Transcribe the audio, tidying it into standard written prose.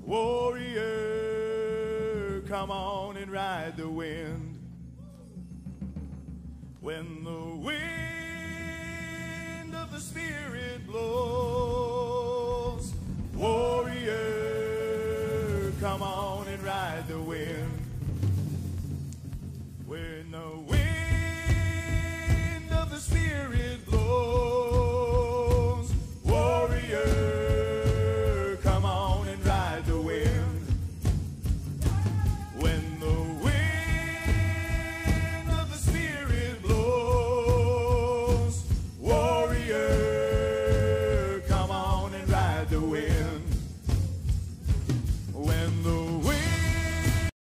Warrior, come on and ride the wind. When the wind of the Spirit blows, warrior, come on and ride the wind.